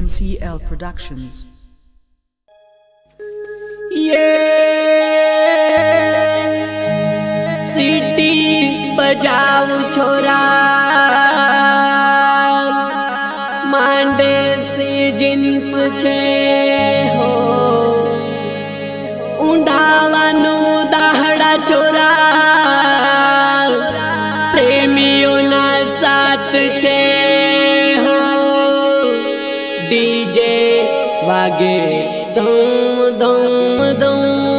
MCL Productions. ये सीटी बजाऊ छोरा मांडे से जिन्स छे हो उंडावानु दाहड़ा छोरा प्रेमियों ना साथ छे हो डीजे वागे धम धम धम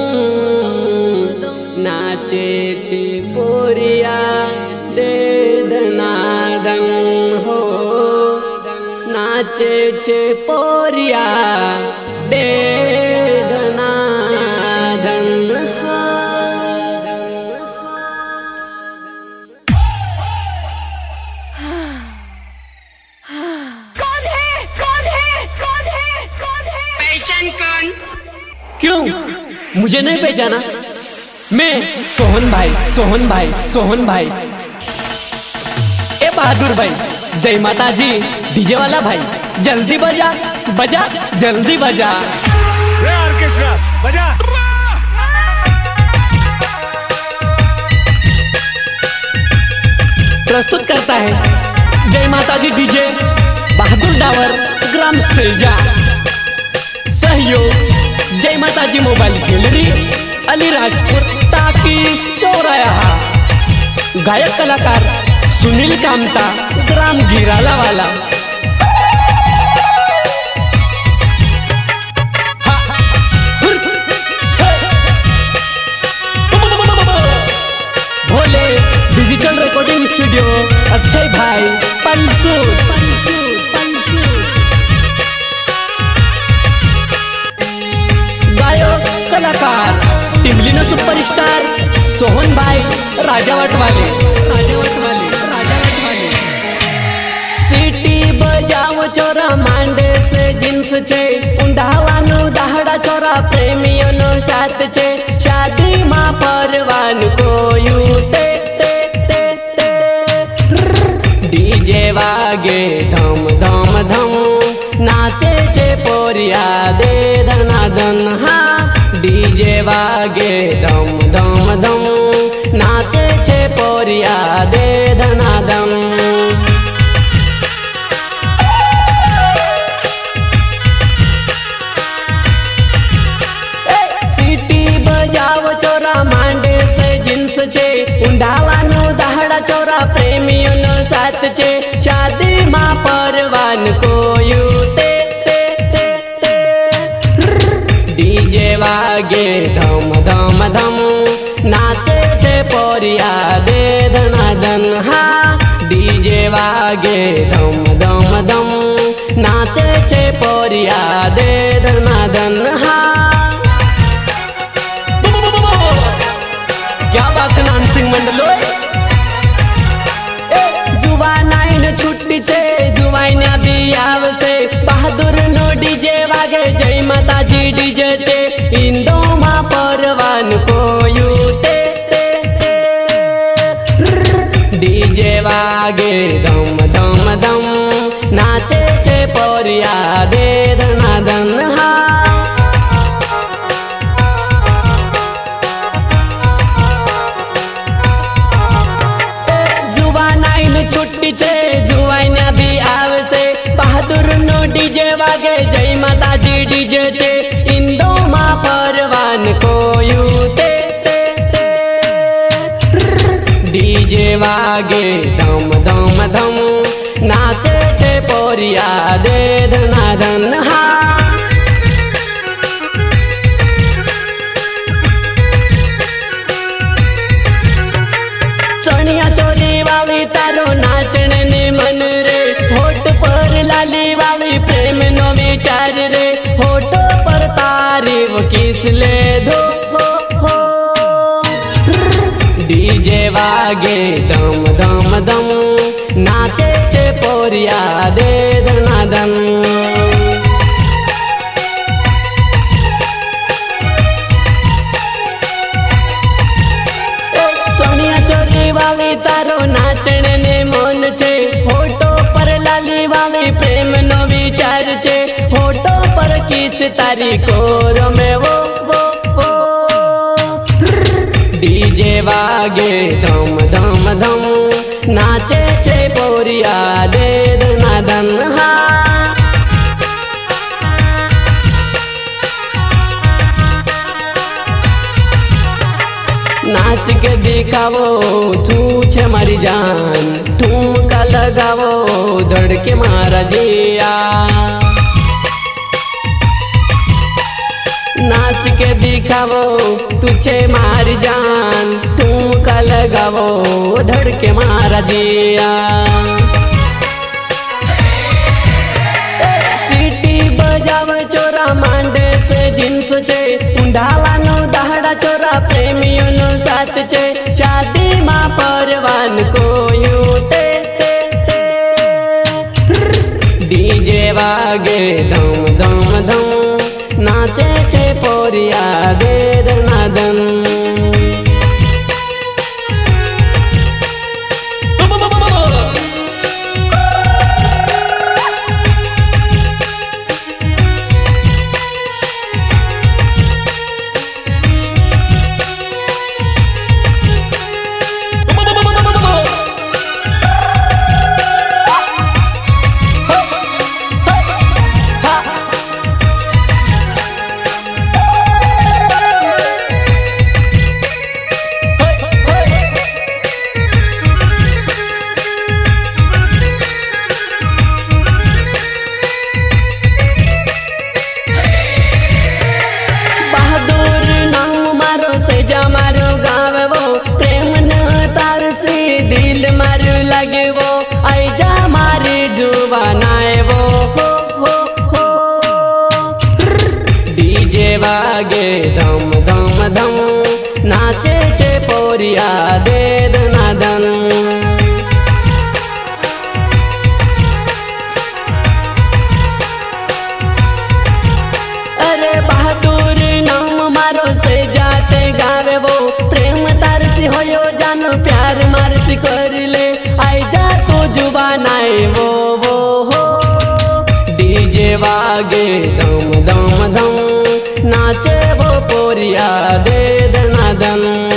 नाचे छे पोरिया दे दनादन हो नाचे छे पोरिया दे दनादन हो। क्यों मुझे नहीं पहचाना? मैं सोहन भाई ए बहादुर भाई, जय माता जी डीजे वाला भाई, जल्दी बजा बजा जल्दी बजा रे ऑर्केस्ट्रा बजा। प्रस्तुत करता है जय माता जी डीजे बहादुर डावर ग्राम सेजा। सहयोग जय माता जी मोबाइल गैलरी अलीराजपुर टाकी चौराहा। गायक कलाकार सुनील कामता ग्राम गिराला वाला। Bhole digital recording studio Akshay भाई पंसू। गायक कलाकार टिमलीना सुपरस्टार सोहन भाई राजावट वाले। सीटी बजाओ छोरा मांडे से जिन्स छे उंडावानु दाहड़ा छोरा प्रेमियों नो साथ छे शादी मां परवान कोयू ते ते ते ते डीजे वागे धम धम धम नाचे छे पोरिया दे धनादन। हाँ डीजे वागे धम धम धम नाचे छे पोरिया दे धनादन। सीटी बजाओ छोरा मांडे से जिन्स छे उंडावानु दाहड़ा छोरा प्रेमियों नो साथ छे शादी मां परवान कोयू ते ते ते ते डीजे वागे धम धम धम नाचे छे पोरिया दे धनादन। हाँ डीजे वागे धम धम धम नाचे छे पोरिया दे धनादन। हाँ क्या बात है नानसिंह मंडलो। जुवानाइन छुट्टी छे जुवाइना भी आवसे बहादुर नो डीजे वागे जय माता जी डीजे छे इंदो मां परवान कोयू ते ते ते डीजे वागे धम धम धम नाचे छे पोरिया दे धनादन। हाँ छुट्टी छे जुवाइना भी आवसे बहादुर नो डीजे वागे जय माता जी डीजे छे इंदो मां परवान कोयू ते ते ते डीजे वागे धम धम धम नाचे छे पोरिया दे धनादन। हाँ चनिया चोली वाली तारो नाचने ने मन रे होठ पर लाली वाली प्रेम नो विचार रे होठ पर तारीफ किस ले धो हो डीजे वागे दम दम दम नाचे छे पोरिया दे धनादन। चनिया चोली वाली तारो नाचने ने मन छे होठो पर लाली वाली प्रेम नो विचार छे किस तारी कोरो में वो डीजे वागे धम धम धम नाचे छे पोरिया दे दनादन हा नाच के दिखावो तू छे मारी जान ठुमका लगावो धड़के मारा जिया नाच के दिखावो तुझे मारी जान ठुमका लगावो धड़के मारा जिया सीटी बजाव चोरा मांडे से जिन्स छे उंडाला नो दहाड़ा चोरा प्रेमियों नो साथ छे शादी मां परवान को यूटे डीजे वागे धम धम धम नाचे छे पोरिया दे दनादन वागे धम धम धम नाचे छे पोरिया दे दनादन अरे बहादुर नाम मारो से जाते गावे वो प्रेम तारसी होयो जानो प्यार मारसी कर ले आई जा तो जुबान आए वो हो डीजे वागे धम धम धम नाचे वो पोरिया दे दनादन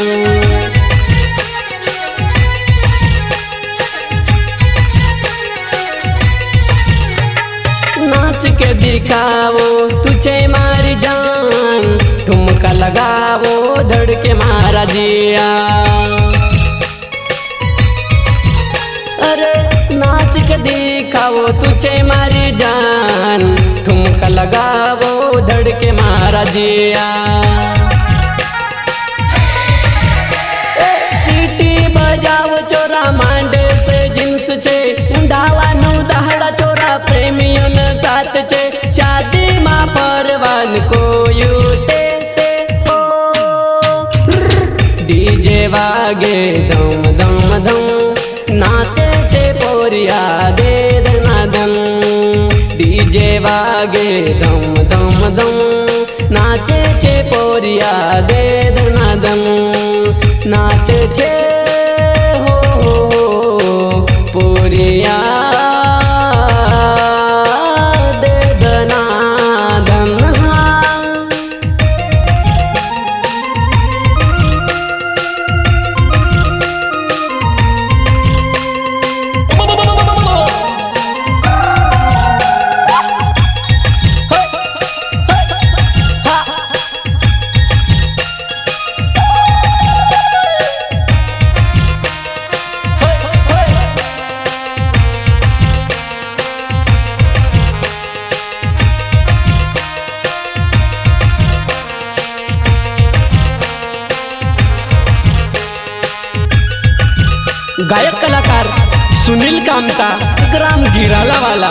नाच के दिखावो तुझे मारी जान ठुमका लगावो धड़के मारा जिया अरे नाच के दिखावो तुझे मारी जान ठुमका लगावो धड़के मारा जिया सीटी बजावो चोरा मांडे से जिन्स छे उंडाला नो दहाड़ा चोरा प्रेमियों ने साथ छे शादी मां परवान को यूटे डीजे वागे धम धम धम नाचे छे पोरिया दे दनादन डीजे वागे धम धम धम नाचे छे पोरिया दे दनादन नाचे छे हो पोरिया दे दनादन गायक कलाकार सुनील कामता ग्राम गिराला वाला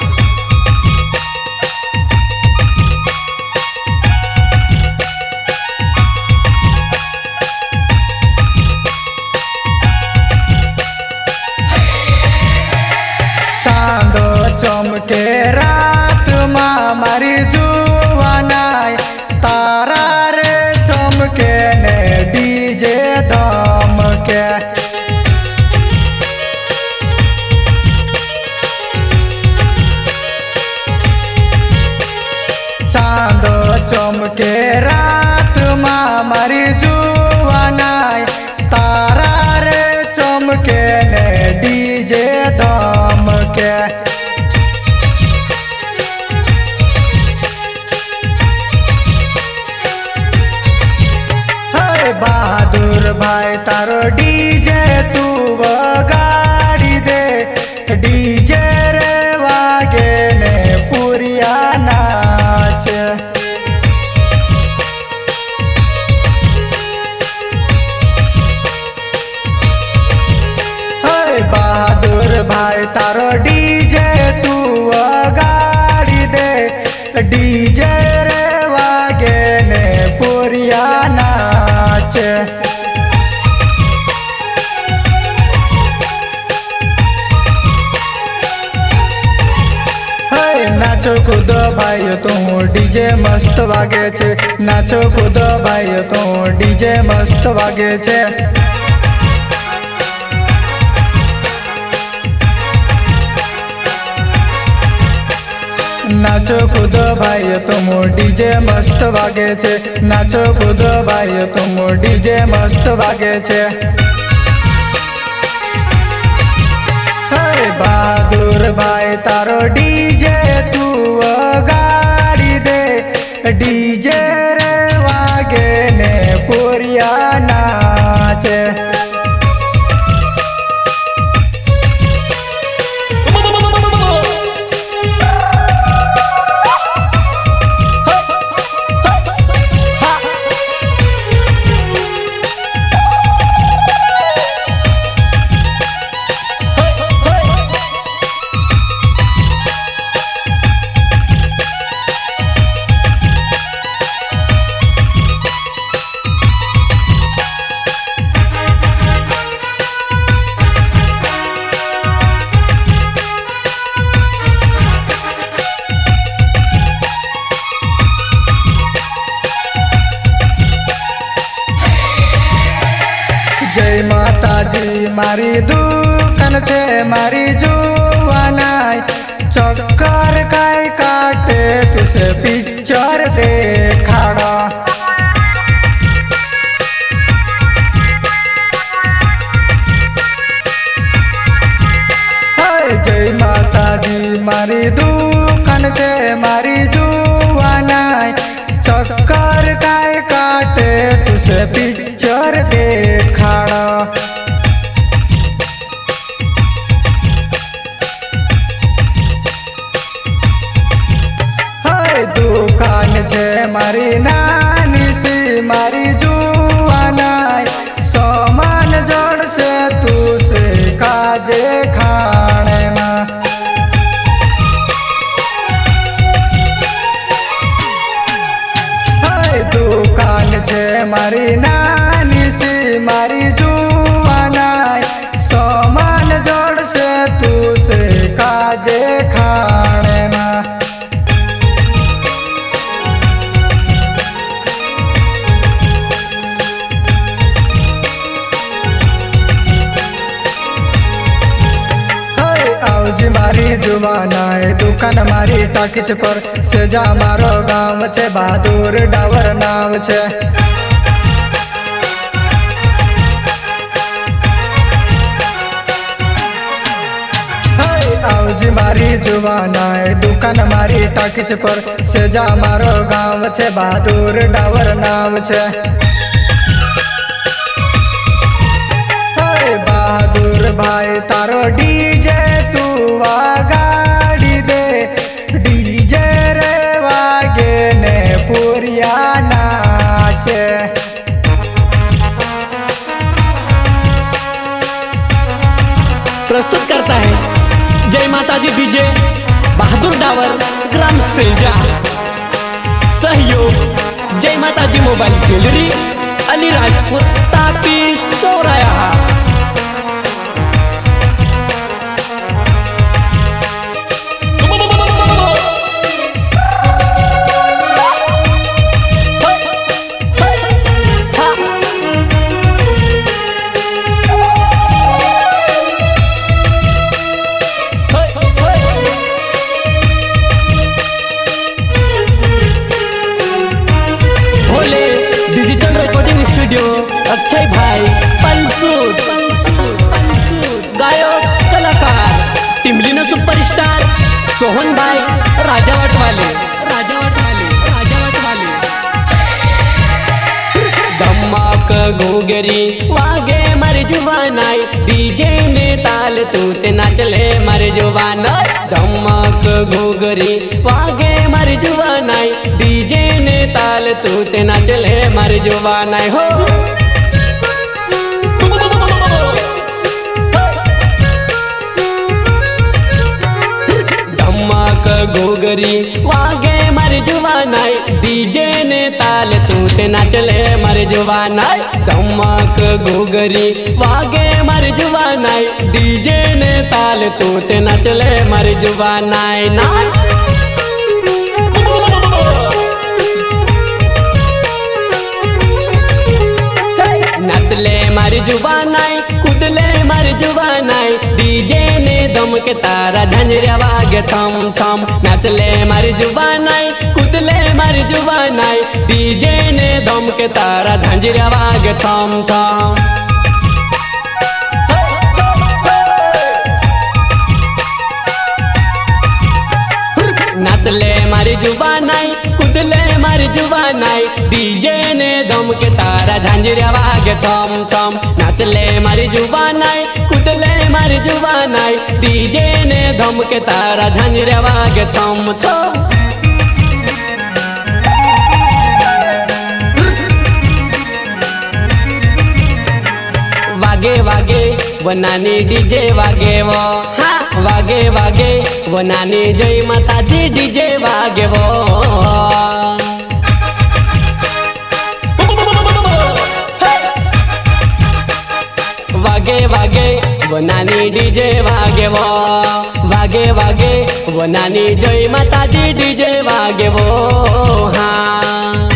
चांदो चमके रात मां मारी जुवानाय तारा रे चमके ने डीजे धमके चमके रात माँ मारी जुवानाई तारा रे चमके ने डीजे धमके। बहादुर भाई तारो डीजे तू बगाड़ी दे डीजे रे वागे ने पुरिया नाच। बहादुर भाई तारो डीजे तू बगाड़ी दे डीजे रे वागे ने पुरिया नाच। नाचो कूद भाई तू डीजे मस्त वागे छे नाचो कूद भाई तू डीजे मस्त वागे छे। नाचो कूद भाई तुम डीजे मस्त वागे छे नाचो कूद भाई तुम डीजे मस्त वागे छे। बहादुर भाई तारो डीजे तू गाड़ी दे डीजे रे वागे ने पुरिया नाच। जय माताजी मारी दुकान छे मारी जुवानाई चक्कर काई काटे तुसे पिक्चर देखाड़ा। जय माताजी मारी दुकान छे मारी जुवानाई चक्कर काई काटे तुसे पिक्चर देखाड़ा। दुकान छे मारी नानी सी मारी जुवानाई सामान जोड़ से तू से काजे खाने में। दुकान छे मारी नानी सी मारी जुवानाई सामान जोड़ से तू से काजे खाने में। मारी जुवानाई दुकान मारी टाकीच पर सेजा मारो गांव छे बहादुर डावर नाव छे। आवजी मारी जुवानाई दुकान मारी टाकीच पर सेजा मारो गांव छे बहादुर डावर नाव छे। बहादुर भाई तारो डीजे तू वागाड़ी दे डीजे रे वागे ने पुरिया नाच। प्रस्तुत करता है जय माताजी डीजे बहादुर डावर ग्राम सेजा। सहयोग जय माताजी मोबाइल गैलरी अलीराजपुर तापी सोराया। सोहन भाई राजावट वाले धमाक घोगरी वागे मर जुबानाई डीजे ने ताल तू ते नाचले मर जुबानाई धमाक घोगरी वागे मर जुबानाई डीजे ने ताल तू ते नाचले मर जुबानाई हो धमाक घोगरी वागे मर जुबानाई डीजे ने ताल तू ते नाचले मर जुबानाई धमाक घोगरी वागे मर जुबानाई डीजे ने ताल तू ते नाचले मर जुबानाई नाच नाचले मर जुबानाई कुदले मर जुबानाई डीजे ने दम के तारा झंझरिया वागे थम थम नाचले मर जुबानाई कुदले मर जुबानाई डीजे ने दम के तारा झंझरिया वागे थम थम नाचले मर जुबानाई कुदले मर जुबानाई डीजे ने दम के तारा झंझरिया वागे छम छम नाचले मर जुबानाई कुदले मर जुबानाई डीजे ने दम के तारा झंझरिया वागे छम छम वागे वागे बनानी डीजे वागे वो हाँ वागे वागे बनानी जय माता जी डीजे वागे वो वागे वागे बनानी डीजे वागे वो वागे वागे बनानी जय माता जी डीजे वागे वो हाँ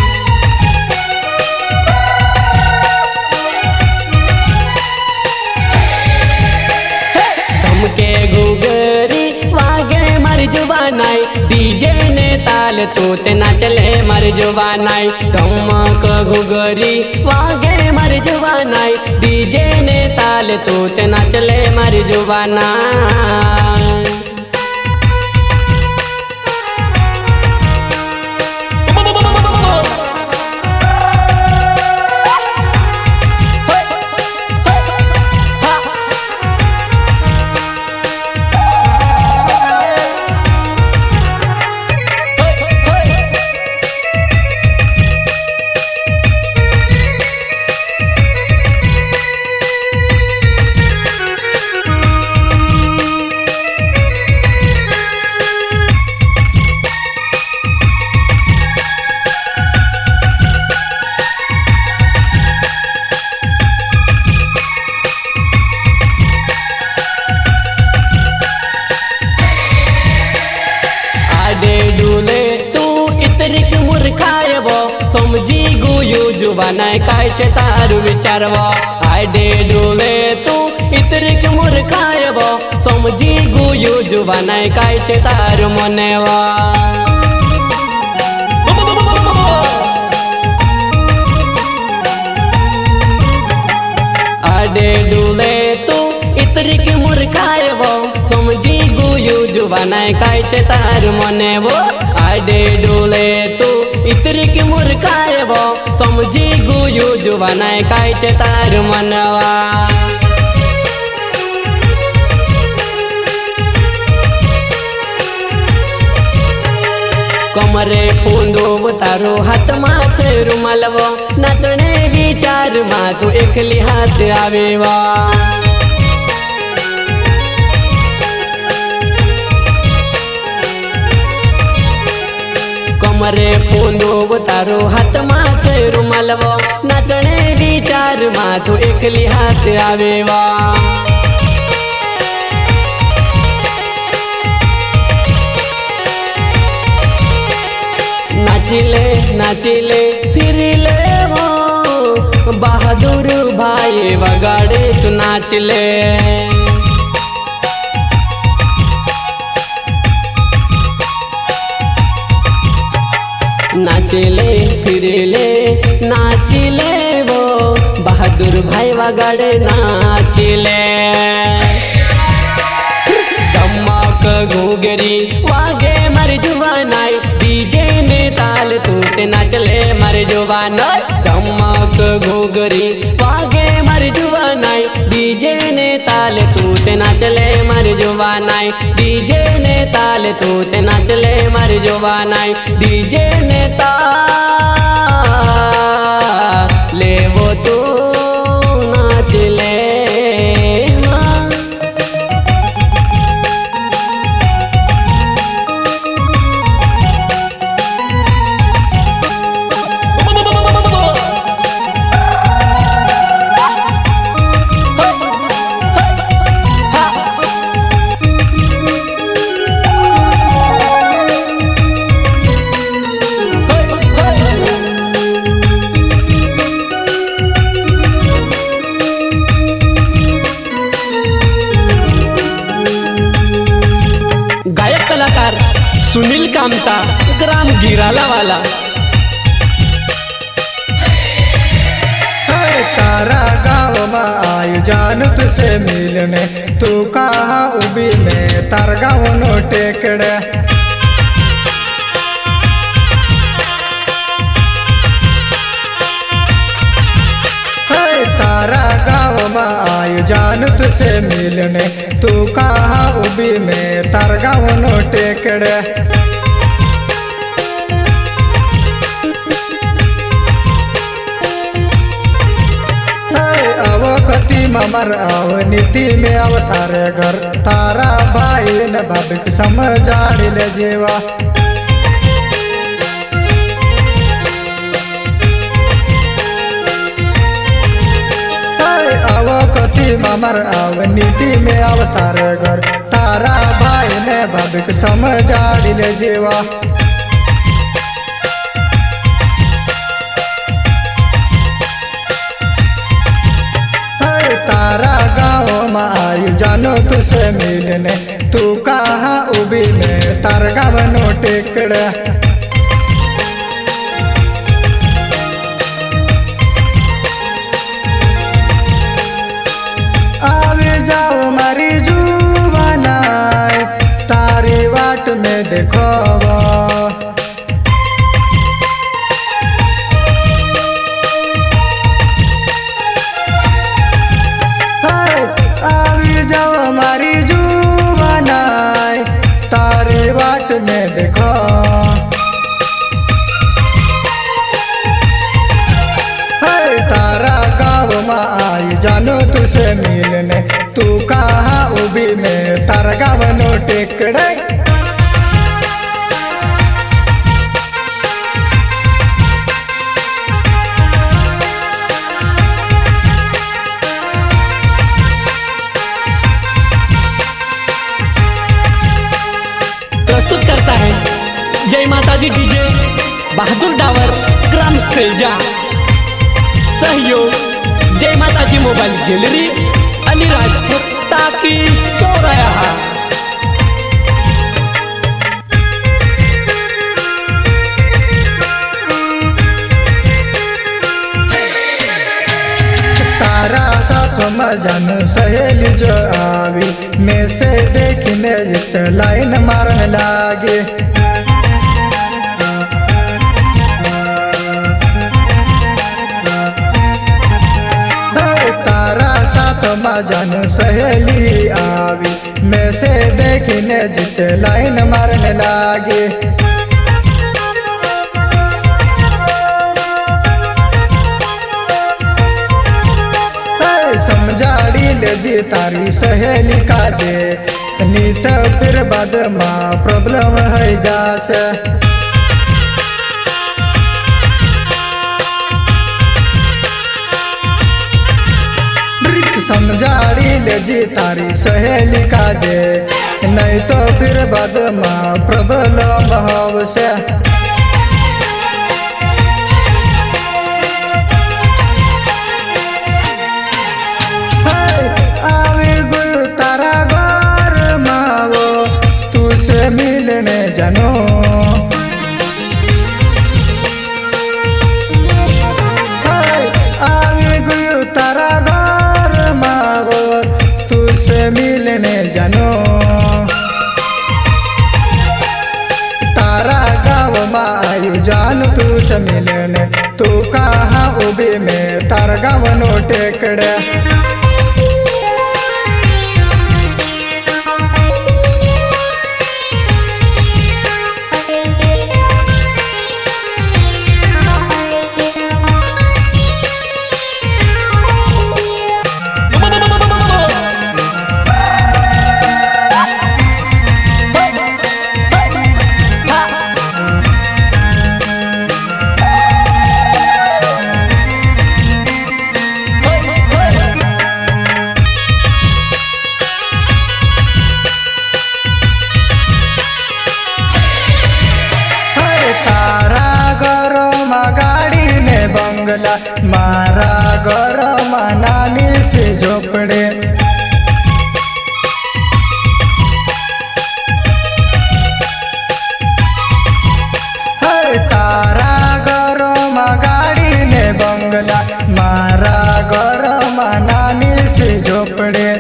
के घुगरी वागे मर जुबानाई डीजे ने ताल तू ते नाचले मर जुबानाई धमक घुगरी वागे मर जुबानाई डीजे ने ताल तू ते नाचले मर जुबानाई समझी गुयू जुबानाई काय चे तारू विचारवा आडे डोले तू इतरिक मूर्खायवा समझी गुयू जुबानाई काय चे तारू मनेवा आडे डोले तू इतरिक मूर्खायवा समझी गुयू जुबानाई काय चे तारू मनेवा आडे डोले तू इतरिक मूर्खायवा समझी गुयू जुबानाई काय चे तारू मनवा कमरे फूंदो तारो हाथ में छे रुमालवा नाचने विचार मा तू एकली हाथ आवेवा कमरे फूंदो तारो हाथ में छे रुमालवा नाचने विचार मा तू एकली हाथ आवेवा नाचिले नाचिले फिरिले वो बहादुर भाई वगाड़े तू नाचले नाचिले फिरिले नाचिले वो बहादुर भाई वगाड़े नाचिले धमाक घोगरी वागे मर जुबानाई डीजे ने ताल तूते नाचले मर जुबानाई धमक घोगरी वागे मर जुबानाई डीजे ने ताल तूते नाचले मर जुबानाई डीजे ने ताल तूते नाचले मर जुबानाई डीजे ने ताल ले वो तू नाच ले सुनील कामता ग्राम गिराला वाला। तारा गाँव में आयु जान तुझसे मिलने तू कहाँ उबी में तार गाँव नो टेकड़े तारा गाँव में आयु जान तुझसे मिलने तू कहाँ उबी में तार गाँव नो टेकड़े अवकती ममर अव नीति में अवतारे घर तारा भाई न भविक समझाड़ी ले जेवा अवकती ममर अव नीति में अवतारे घर तारा भाई ने भविक समझाड़ी ले जेवा तारा गाँव में आयु जानो तुझसे मिलने तू कहाँ उबी में तार गाँव नो टेकड़े आवे जाओ मारी जुबानाई तारी वाट में देखो हमारी जुबानाई तारी बाट में देखो तारा गाँव में आई जानो तुझसे मिलने तू कहाँ उबी में तारा गाँव नो टेकड़े प्रस्तुत करता है जय माताजी डीजे बहादुर डावर ग्राम सेजा। सहयोग जय माताजी मोबाइल गैलरी अलीराजपुर ताकि चौराहा। तारा साथ मजन सहेली जो आवी में से देखने जित लाइन मारने लागे तारा साथ मजन सहेली आवी में से देखने जित लाइन मारने लागे समझाड़ी ले जी तारी सहेली काजे नीत फिर बाद माँ प्रॉब्लम है जासे समझाड़ी ले जी तारी सहेली काजे नहीं तो फिर बाद माँ प्रॉब्लम हो से मिलने जानो आगे गयो तारा घर मागो तुझसे मिलने जानो में आयु जान तू से मिलने, तू कहाँ उभी में तार गावनो टेकड़े। मारा घर में नानी से झोपड़े, तारा घर में गाड़ी ने बंगला, मारा घर में नानी से झोपड़े।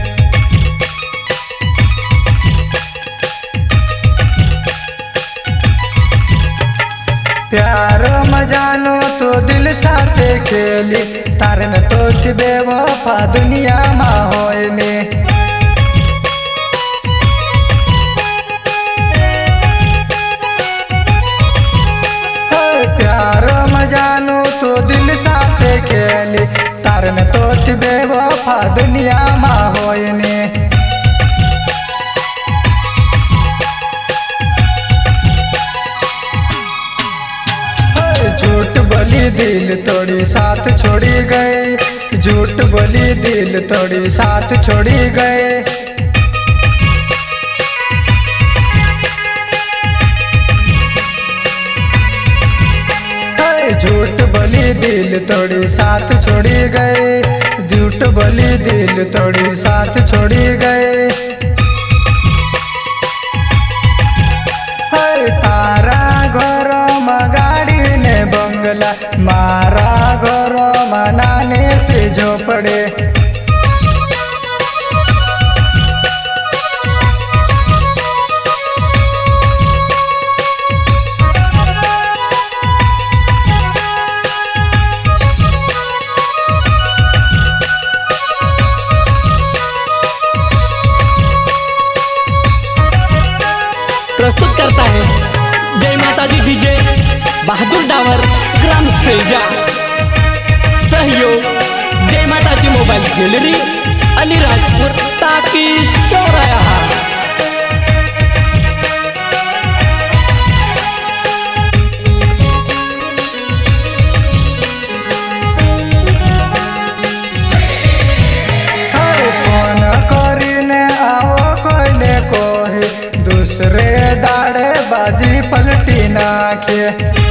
प्यार मजानो तो दिल साथे खेली, तारन तो सिबे वफा दुनिया मा होयने। प्यार मजानो तो दिल साथे खेली, तारन तो सिबे वफा दुनिया मा होयने। झूठ बोली दिल तोड़ी साथ छोड़ी गए, झूठ बोली दिल तोड़ी साथ छोड़ी गए। झूठ बोली दिल तोड़ी साथ छोड़ी गए, झूठ बोली दिल तोड़ी साथ छोड़ी गए। तारा घर में गाड़ी ने बंगला, मारा घर में नाने से झोपड़े। प्रस्तुत करता है जय माता दी डीजे बहादुर डावर ग्राम सेजा। सहयोग जय Mata ji mobile gallery Alirajpur talkies चौराहा। फोन करीने आओ कोई कोई, दूसरे दाड़े बाजी पलटी नाखे।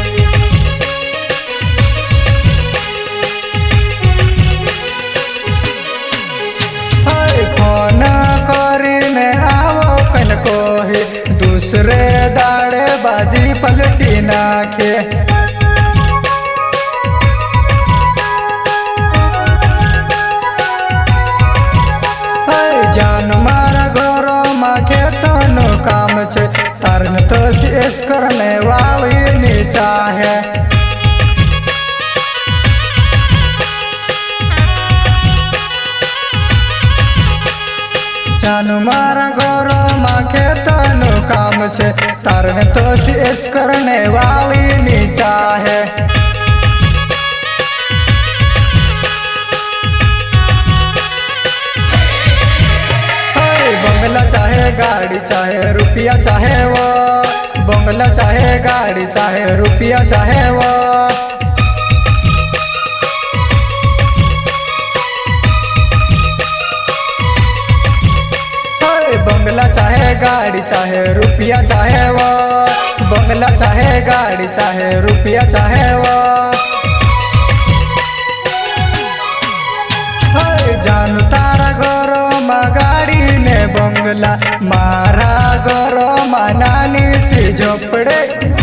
फोन करीने आओ कन कोई, दूसरे दाड़े बाजी पलटी नाखे। जान मारा घरो में खेतनो काम छे, तारन तो शेष करने वाली नी चाहे। जान मारा घरो में खेतनो काम छे, तारन तो शेष करने वाली नी चाहे। बंगला चाहे गाड़ी चाहे रुपया चाहे वो, बंगला चाहे गाड़ी चाहे रुपया चाहे वो। बंगला चाहे गाड़ी चाहे रुपया चाहे वो, बंगला चाहे गाड़ी चाहे रुपया चाहे वो। जान तारा घरो में गाड़ी ने बंगला, मारा घरो में नानी सी झोपड़े।